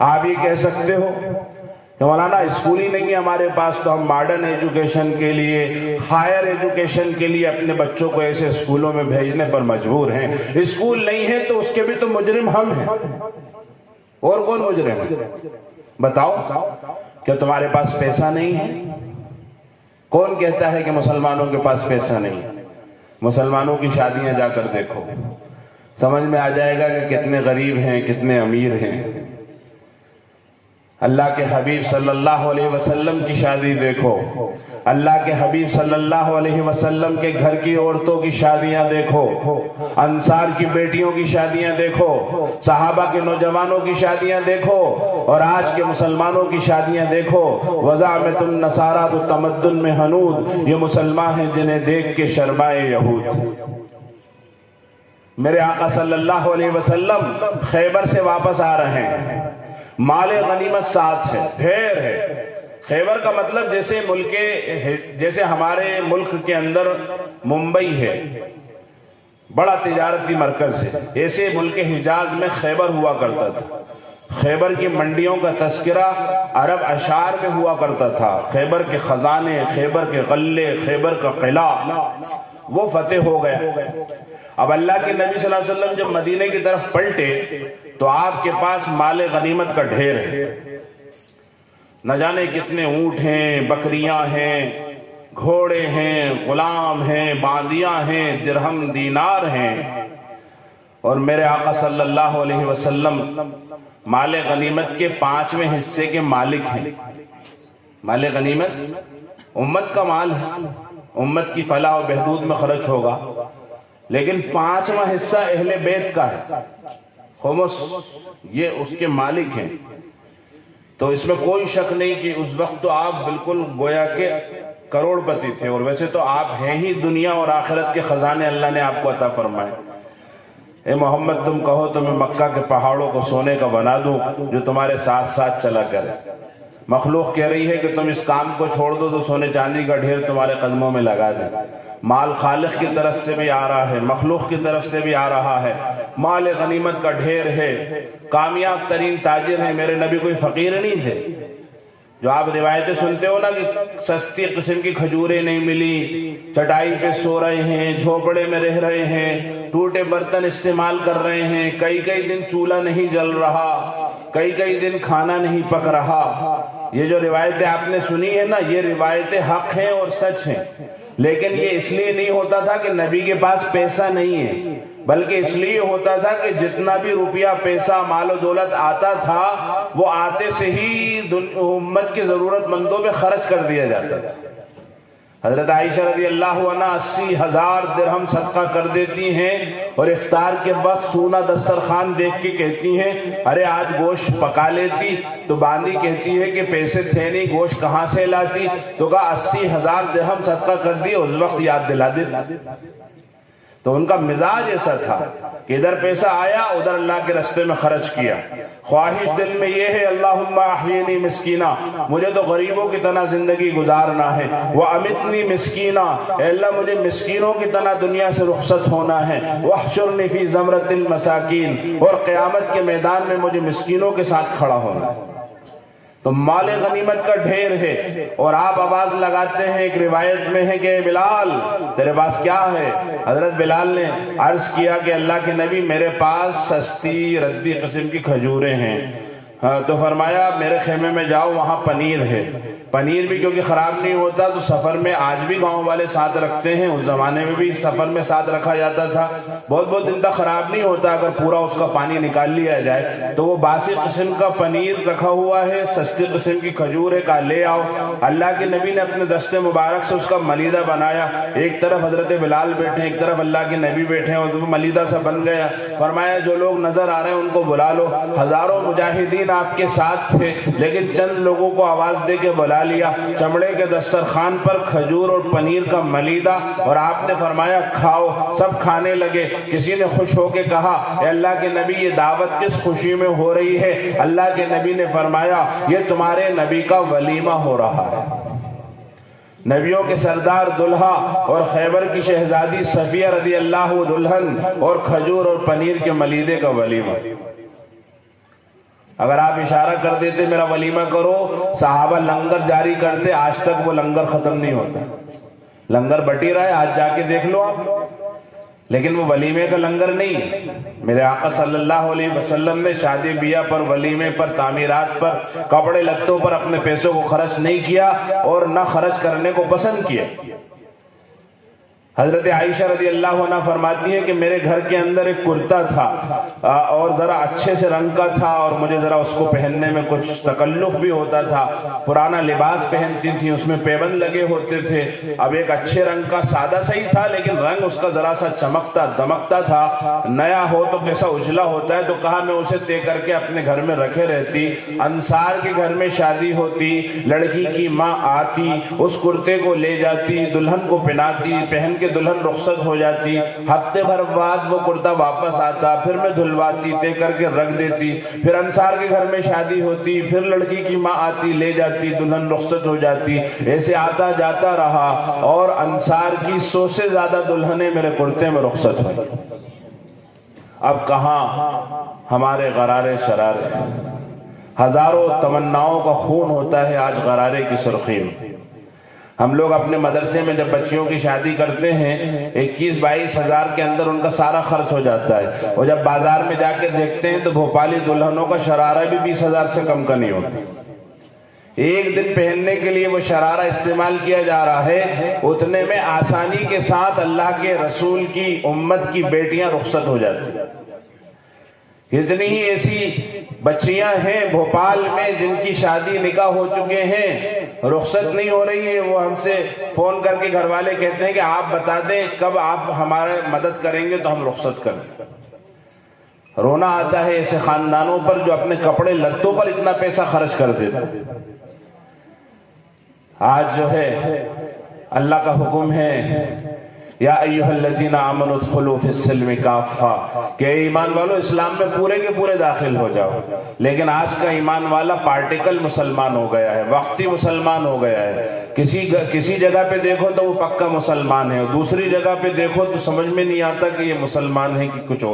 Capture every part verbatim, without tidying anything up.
آپ یہ کہہ سکتے ہو کہ مولانا اسکول ہی نہیں ہے ہمارے پاس تو ہم ماڈرن ایجوکیشن کے لیے، ہائر ایجوکیشن کے لیے اپنے بچوں کو ایسے اسکولوں میں بھیجنے پر مجبور ہیں۔ اسکول نہیں ہے تو اس کے بھی تو مجرم ہم ہیں، اور کون مجرم ہے؟ بتاؤ، کیا تمہارے پاس پیسہ نہیں ہے؟ کون کہتا ہے کہ مسلمانوں کے پاس پیسہ نہیں؟ مسلمانوں کی شادیاں جا کر دیکھو، سمجھ میں آ جائے گا کہ کتنے غریب ہیں، کتنے امیر ہیں۔ اللہ کے حبیب صلی اللہ علیہ وسلم کی شادی دیکھو، اللہ کے حبیب صلی اللہ علیہ وسلم کے گھر کی عورتوں کی شادیاں دیکھو، انصار کی بیٹیوں کی شادیاں دیکھو، صحابہ کے نوجوانوں کی شادیاں دیکھو، اور آج کے مسلمانوں کی شادیاں دیکھو۔ وَزَعَمَتُ النَّصَارَىٰ تَمَدُّن میں حنود، یہ مسلمان ہیں جنہیں دیکھ کے شرمائے یہود۔ میرے آقا صلی اللہ علیہ وسلم خیبر سے واپس آ رہے ہیں، مال غنیمت ساتھ ہے، ڈھیر ہے۔ خیبر کا مطلب جیسے ملک جیسے ہمارے ملک کے اندر ممبئی ہے، بڑا تجارتی مرکز ہے، ایسے ملک حجاز میں خیبر ہوا کرتا تھا۔ خیبر کی منڈیوں کا تذکرہ عرب اشعار میں ہوا کرتا تھا۔ خیبر کے خزانے، خیبر کے غلے، خیبر کا قلعہ، وہ فتح ہو گیا۔ اب اللہ کے نبی صلی اللہ علیہ وسلم جب مدینے کی طرف پلٹے تو آپ کے پاس مال غنیمت کا ڈھیر ہے، نہ جانے کتنے اونٹ ہیں، بکریاں ہیں، گھوڑے ہیں، غلام ہیں، باندیاں ہیں، درہم دینار ہیں۔ اور میرے آقا صلی اللہ علیہ وسلم مال غنیمت کے پانچویں حصے کے مالک ہیں۔ مال غنیمت امت کا مال ہے، امت کی فلاح و بہبود میں خرچ ہوگا، لیکن پانچواں حصہ اہل بیت کا ہے، خمس، یہ اس کے مالک ہیں۔ تو اس میں کوئی شک نہیں کہ اس وقت تو آپ بالکل گویا کہ کروڑ پتی تھے، اور ویسے تو آپ ہیں ہی دنیا اور آخرت کے خزانے اللہ نے آپ کو عطا فرمائے۔ اے محمد تم کہو تو میں مکہ کے پہاڑوں کو سونے کا بنا دوں جو تمہارے ساتھ ساتھ چلا کرے۔ مخلوق کہہ رہی ہے کہ تم اس کام کو چھوڑ دو تو سونے چاندی کا ڈھیر تمہارے قدموں میں لگا دیں۔ مال خالق کی طرف سے بھی آ رہا ہے، مخلوق کی طرف سے بھی آ رہا ہے، مال غنیمت کا ڈھیر ہے۔ کامیاب ترین تاجر ہیں، میرے نبی کوئی فقیر نہیں تھے۔ جو آپ روایتیں سنتے ہو نا کہ سستی قسم کی کھجوریں نہیں ملی، چٹائی پہ سو رہے ہیں، جھوپڑے میں رہ رہے ہیں، ٹوٹے برتن استعمال کر رہے ہیں، کئی کئی دن چولہا نہیں جل رہا، کئی کئی دن کھانا نہیں پک رہا۔ یہ جو روایتیں آپ نے سنی ہے نا، یہ روایتیں حق ہیں اور سچ ہیں، لیکن یہ اس لیے نہیں ہوتا تھا کہ نبی کے پاس پیسہ نہیں ہے، بلکہ اس لیے ہوتا تھا کہ جتنا بھی روپیہ پیسہ مال و دولت آتا تھا وہ آتے سے ہی امت کے ضرورت مندوں پہ خرچ کر دیا جاتا تھا۔ حضرت عائشہ رضی اللہ عنہ اسی ہزار درہم صدقہ کر دیتی ہیں، اور افطار کے وقت سونا دسترخوان دیکھ کے کہتی ہیں ارے آج گوشت پکا لیتی، تو باندی کہتی ہے کہ پیسے تھے نہیں، گوشت کہاں سے لاتی؟ تو کہا اسی ہزار درہم صدقہ کر دی، اس وقت یاد دلا دیتی۔ تو ان کا مزاج ایسا تھا کہ ادھر پیسہ آیا ادھر اللہ کے راستے میں خرچ کیا۔ خواہش دل میں یہ ہے اللہم احیینی مسکینہ، مجھے تو غریبوں کی طرح زندگی گزارنا ہے، وَأَمِتْنِي مِسْكِینًا، اے اللہ مجھے مسکینوں کی طرح دنیا سے رخصت ہونا ہے، وَاحْشُرْنِي فِي زَمْرَةِ الْمَسَاکِین، اور قیامت کے میدان میں مجھے مسکینوں کے ساتھ کھڑا ہونا ہے۔ تو مال غنیمت کا ڈھیر ہے، اور آپ آواز لگاتے ہیں، ایک روایت میں ہے کہ بلال تیرے پاس کیا ہے؟ حضرت بلال نے عرض کیا کہ اللہ کے نبی میرے پاس سستی ردی قسم کی کھجوریں ہیں۔ تو فرمایا میرے خیمے میں جاؤ، وہاں پنیر ہے۔ پنیر بھی کیونکہ خراب نہیں ہوتا تو سفر میں آج بھی گاؤں والے ساتھ رکھتے ہیں، اس زمانے میں بھی سفر میں ساتھ رکھا جاتا تھا، بہت بہت دن تک خراب نہیں ہوتا، اگر پورا اس کا پانی نکال لیا جائے تو وہ باسی قسم کا پنیر رکھا ہوا ہے، سستی قسم کی کھجور ہے، کہا لے آؤ۔ اللہ کے نبی نے اپنے دست مبارک سے اس کا ملیدہ بنایا، ایک طرف حضرت بلال بیٹھے، ایک طرف اللہ کے نبی بیٹھے، اور ملیدہ سا بن گیا۔ فرمایا جو لوگ نظر آ رہے ہیں ان کو بلا لو۔ ہزاروں مجاہدین آپ کے ساتھ تھے، لیکن چند لوگوں کو آواز دے کے بلا لیا۔ چمڑے کے دسترخوان پر کھجور اور پنیر کا ملیدہ، اور آپ نے فرمایا کھاؤ۔ سب کھانے لگے۔ کسی نے خوش ہو کے کہا اے اللہ کے نبی یہ دعوت کس خوشی میں ہو رہی ہے؟ اللہ کے نبی نے فرمایا یہ تمہارے نبی کا ولیمہ ہو رہا ہے۔ نبیوں کے سردار دلہا اور خیبر کی شہزادی صفیہ رضی اللہ دلہن، اور کھجور اور پنیر کے ملیدے کا ولیمہ۔ اگر آپ اشارہ کر دیتے میرا ولیمہ کرو، صحابہ لنگر جاری کرتے، آج تک وہ لنگر ختم نہیں ہوتا، لنگر بٹی رہا ہے، آج جا کے دیکھ لو آپ، لیکن وہ ولیمے کا لنگر نہیں ہے۔ میرے آقا صلی اللہ علیہ وسلم نے شادی بیاہ پر، ولیمے پر، تعمیرات پر، کپڑے لتوں پر اپنے پیسوں کو خرچ نہیں کیا اور نہ خرچ کرنے کو پسند کیا۔ حضرت عائشہ رضی اللہ عنہ فرماتی ہے کہ میرے گھر کے اندر ایک کرتا تھا اور ذرا اچھے سے رنگ کا تھا، اور مجھے ذرا اس کو پہننے میں کچھ تکلف بھی ہوتا تھا، پرانا لباس پہنتی تھی، اس میں پیبند لگے ہوتے تھے، اب ایک اچھے رنگ کا سادہ صحیح تھا لیکن رنگ اس کا ذرا سا چمکتا دمکتا تھا، نیا ہو تو کیسا اجلا ہوتا ہے، تو کہا میں اسے طے کر کے اپنے گھر میں رکھے رہتی، انصار کے گھر میں شادی ہوتی، لڑکی کی ماں آتی، اس کرتے کو لے جاتی، دلہن کو پہناتی، پہن کے دلہن رخصت ہو جاتی، ہفتے بھر بعد وہ کرتا واپس آتا، پھر میں دھلواتی، طے کر کے رکھ دیتی، پھر انصار کے گھر میں شادی ہوتی، پھر لڑکی کی ماں آتی، لے جاتی، دلہن رخصت ہو جاتی، ایسے آتا جاتا رہا، اور انصار کی سو سے زیادہ دلہنیں میرے کرتے میں رخصت ہوئی۔ اب کہاں ہمارے غرارے شرارے، ہزاروں تمناؤں کا خون ہوتا ہے آج غرارے کی سرخی میں۔ ہم لوگ اپنے مدرسے میں جب بچیوں کی شادی کرتے ہیں اکیس بائیس ہزار کے اندر ان کا سارا خرچ ہو جاتا ہے، اور جب بازار میں جا کے دیکھتے ہیں تو بھوپالی دلہنوں کا شرارہ بھی بیس ہزار سے کم کا نہیں ہوتا۔ ایک دن پہننے کے لیے وہ شرارہ استعمال کیا جا رہا ہے، اتنے میں آسانی کے ساتھ اللہ کے رسول کی امت کی بیٹیاں رخصت ہو جاتی ہیں۔ کتنی ہی ایسی بچیاں ہیں بھوپال میں جن کی شادی نکاح ہو چکے ہیں، رخصت نہیں ہو رہی ہے، وہ ہم سے فون کر کے گھر والے کہتے ہیں کہ آپ بتا دیں کب آپ ہمارے مدد کریں گے تو ہم رخصت کریں۔ رونا آتا ہے ایسے خاندانوں پر جو اپنے کپڑے لتوں پر اتنا پیسہ خرچ کر دیتے۔ آج جو ہے اللہ کا حکم ہے یا ایھا الذین آمنوا ادخلوا فی السلم کافہ، کہ ایمان والو اسلام میں پورے کے پورے داخل ہو جاؤ، لیکن آج کا ایمان والا پارٹیکل مسلمان ہو گیا ہے، وقتی مسلمان ہو گیا ہے، کسی کسی جگہ پہ دیکھو تو وہ پکا مسلمان ہے، اور دوسری جگہ پہ دیکھو تو سمجھ میں نہیں آتا کہ یہ مسلمان ہے کہ کچھ اور۔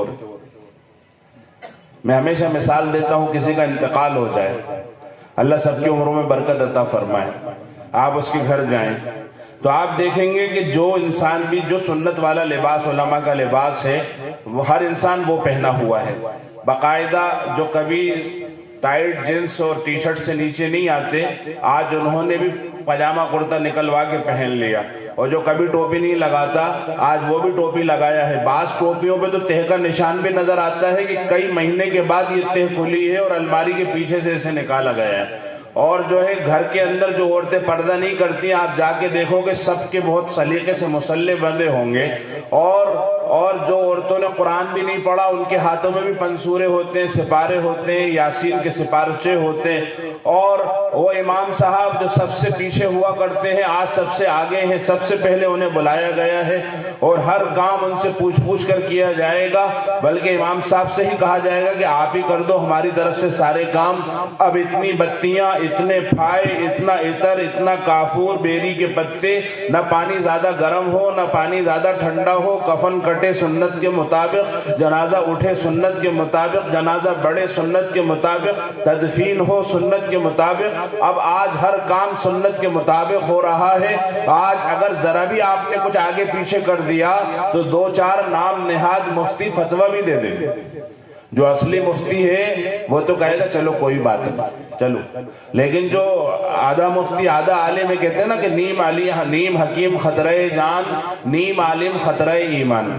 میں ہمیشہ مثال دیتا ہوں، کسی کا انتقال ہو جائے، اللہ سب کی عمروں میں برکت عطا فرمائے، آپ اس کے گھر جائیں تو آپ دیکھیں گے کہ جو انسان بھی جو سنت والا لباس علماء کا لباس ہے وہ ہر انسان وہ پہنا ہوا ہے، باقاعدہ جو کبھی ٹائٹ جینس اور ٹی شرٹ سے نیچے نہیں آتے، آج انہوں نے بھی پاجامہ کرتا نکلوا کے پہن لیا، اور جو کبھی ٹوپی نہیں لگاتا آج وہ بھی ٹوپی لگایا ہے۔ بعض ٹوپیوں پہ تو تہ کا نشان بھی نظر آتا ہے کہ کئی مہینے کے بعد یہ تہ کھلی ہے اور الماری کے پیچھے سے اسے نکالا گیا ہے۔ اور جو ہے گھر کے اندر جو عورتیں پردہ نہیں کرتی، آپ جا کے دیکھو کہ سب کے بہت سلیقے سے مسلح بندے ہوں گے، اور اور جو عورتوں نے قرآن بھی نہیں پڑھا ان کے ہاتھوں میں بھی پنسورے ہوتے ہیں، سپارے ہوتے ہیں، یاسین کے سپارچے ہوتے ہیں، اور وہ امام صاحب جو سب سے پیچھے ہوا کرتے ہیں آج سب سے آگے ہیں، سب سے پہلے انہیں بلایا گیا ہے، اور ہر کام ان سے پوچھ پوچھ کر کیا جائے گا، بلکہ امام صاحب سے ہی کہا جائے گا کہ آپ ہی کر دو ہماری طرف سے سارے کام۔ اب اتنی بتیاں، اتنے پھائے، اتنا عطر، اتنا کافور، بیری کے پتے، نہ پانی زیادہ گرم ہو نہ پانی زیادہ ٹھنڈا ہو، کفن کٹے سنت کے مطابق، جنازہ اٹھے سنت کے مطابق، جنازہ بڑھے سنت کے مطابق، تدفین ہو سنت کے مطابق۔ اب آج ہر کام سنت کے مطابق ہو رہا ہے۔ آج اگر ذرا بھی آپ نے کچھ آگے پیچھے کر دیا تو دو چار نام نہاد مفتی فتویٰ بھی دے دیں گے۔ جو اصلی مفتی ہے وہ تو کہے گا چلو کوئی بات نہیں، چلو، لیکن جو آدھا مفتی آدھا عالم کہتے ہیں نا کہ نیم علی نیم حکیم خطرہ جان، نیم عالم خطرہ ایمان،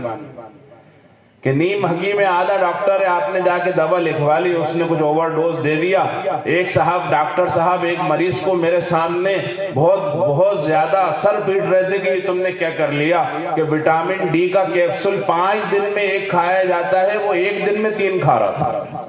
کہ نیم حکیم ہے آدھا ڈاکٹر ہے، آپ نے جا کے دوا لکھوا لی، اس نے کچھ اوور ڈوز دے دیا۔ ایک صاحب ڈاکٹر صاحب ایک مریض کو میرے سامنے بہت بہت زیادہ سر پیٹ رہے تھے کہ یہ تم نے کیا کر لیا، کہ وٹامن ڈی کا کیپسول پانچ دن میں ایک کھایا جاتا ہے، وہ ایک دن میں تین کھا رہا تھا۔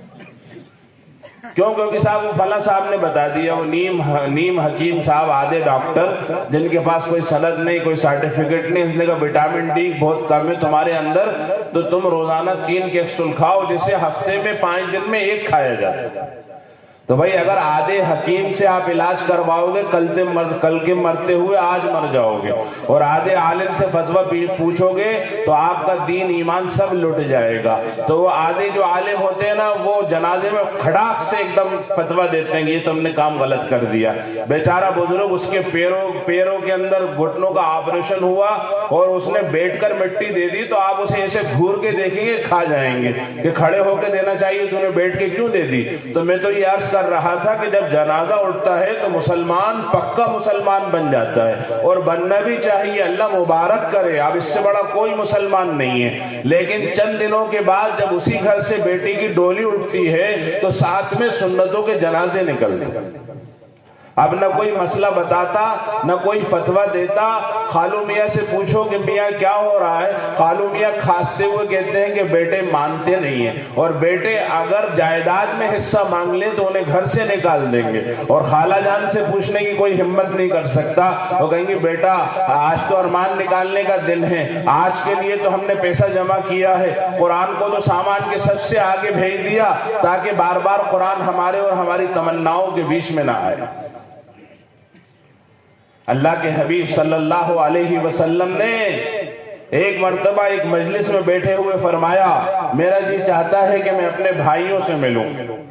کیوں؟ کیونکہ صاحب وہ فلاں صاحب نے بتا دیا، وہ نیم نیم حکیم صاحب آدھے ڈاکٹر جن کے پاس کوئی سند نہیں، کوئی سرٹیفکیٹ نہیں، اس نے کہا وٹامن ڈی بہت کم ہے تمہارے اندر، تو تم روزانہ تین کیپسول کھاؤ، جسے ہفتے میں پانچ دن میں ایک کھایا جاتا ہے۔ تو بھائی اگر آدھے حکیم سے آپ علاج کرواؤ گے کل سے مر کل کے مرتے ہوئے آج مر جاؤ گے، اور آدھے عالم سے فتویٰ پوچھو گے تو آپ کا دین ایمان سب لٹ جائے گا۔ تو وہ آدھے جو عالم ہوتے ہیں نا وہ جنازے میں کھڑاک سے ایک دم فتویٰ دیتے ہیں کہ یہ تم نے کام غلط کر دیا۔ بیچارہ بزرگ اس کے پیروں پیروں کے اندر گھٹنوں کا آپریشن ہوا اور اس نے بیٹھ کر مٹی دے دی تو آپ اسے ایسے گھور کے دیکھیں گے کھا جائیں گے کہ کھڑے ہو کے دینا چاہیے، تو نے بیٹھ کے کیوں دے دی؟ تو میں تو یہ عرض کر رہا تھا کہ جب جنازہ اٹھتا ہے تو مسلمان پکا مسلمان بن جاتا ہے، اور بننا بھی چاہیے، اللہ مبارک کرے، اب اس سے بڑا کوئی مسلمان نہیں ہے۔ لیکن چند دنوں کے بعد جب اسی گھر سے بیٹی کی ڈولی اٹھتی ہے تو ساتھ میں سنتوں کے جنازے نکلتے، اب نہ کوئی مسئلہ بتاتا نہ کوئی فتویٰ دیتا۔ خالو میاں سے پوچھو کہ میاں کیا ہو رہا ہے، خالو میاں کھانستے ہوئے کہتے ہیں کہ بیٹے مانتے نہیں ہیں، اور بیٹے اگر جائیداد میں حصہ مانگ لیں تو انہیں گھر سے نکال دیں گے، اور خالہ جان سے پوچھنے کی کوئی ہمت نہیں کر سکتا، وہ کہیں گے بیٹا آج تو ارمان نکالنے کا دن ہے، آج کے لیے تو ہم نے پیسہ جمع کیا ہے، قرآن کو تو سامان کے سب سے آگے بھیج دیا تاکہ بار بار قرآن ہمارے اور ہماری تمناؤں کے بیچ میں نہ آئے۔ اللہ کے حبیب صلی اللہ علیہ وسلم نے ایک مرتبہ ایک مجلس میں بیٹھے ہوئے فرمایا میرا جی چاہتا ہے کہ میں اپنے بھائیوں سے ملوں،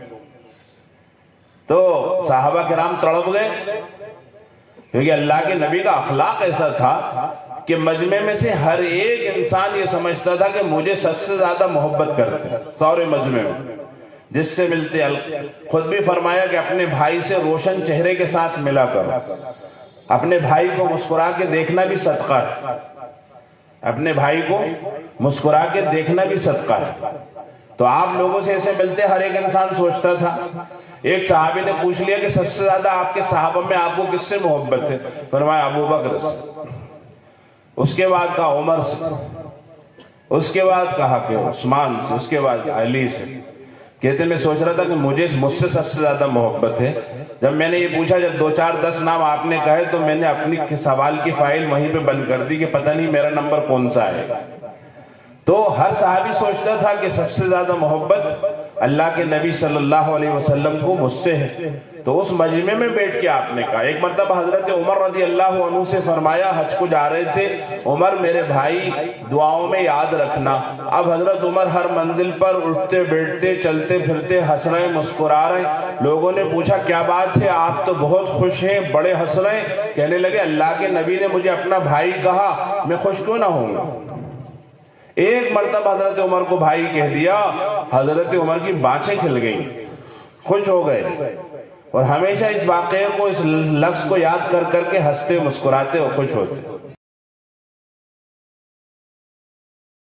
تو صحابہ کرام تڑپ گئے، کیونکہ اللہ کے نبی کا اخلاق ایسا تھا کہ مجمع میں سے ہر ایک انسان یہ سمجھتا تھا کہ مجھے سب سے زیادہ محبت کرتے ہیں سارے مجمع میں، جس سے ملتے۔ خود بھی فرمایا کہ اپنے بھائی سے روشن چہرے کے ساتھ ملا کرو، اپنے بھائی کو مسکرا کے دیکھنا بھی صدقہ ہے، اپنے بھائی کو مسکرا کے دیکھنا بھی صدقہ ہے۔ تو آپ لوگوں سے ایسے ملتے، ہر ایک انسان سوچتا تھا۔ ایک صحابی نے پوچھ لیا کہ سب سے زیادہ آپ کے صحابہ میں آپ کو کس سے محبت ہے؟ فرمایا ابو بکر سے، اس کے بعد کہا عمر سے، اس کے بعد کہا کہ عثمان سے، اس کے بعد علی سے۔ کہتے میں سوچ رہا تھا کہ مجھے مجھ سے سب سے زیادہ محبت ہے۔ جب میں نے یہ پوچھا، جب دو چار دس نام آپ نے کہے تو میں نے اپنی سوال کی فائل وہیں پہ بند کر دی کہ پتہ نہیں میرا نمبر کون سا ہے۔ تو ہر صحابی سوچتا تھا کہ سب سے زیادہ محبت اللہ کے نبی صلی اللہ علیہ وسلم کو مجھ سے ہے۔ تو اس مجمع میں بیٹھ کے آپ نے کہا، ایک مرتبہ حضرت عمر رضی اللہ عنہ سے فرمایا، حج کو جا رہے تھے، عمر میرے بھائی دعاؤں میں یاد رکھنا۔ اب حضرت عمر ہر منزل پر اٹھتے بیٹھتے چلتے پھرتے ہنس رہے مسکرا رہے۔ لوگوں نے پوچھا کیا بات ہے، آپ تو بہت خوش ہیں، بڑے ہنس رہے ہیں۔ کہنے لگے اللہ کے نبی نے مجھے اپنا بھائی کہا، میں خوش کیوں نہ ہوں گا۔ ایک مرتبہ حضرت عمر کو بھائی کہہ دیا، حضرت عمر کی بانچیں کھل گئیں، خوش ہو گئے، اور ہمیشہ اس واقعے کو، اس لفظ کو یاد کر کر کے ہنستے مسکراتے اور خوش ہوتے۔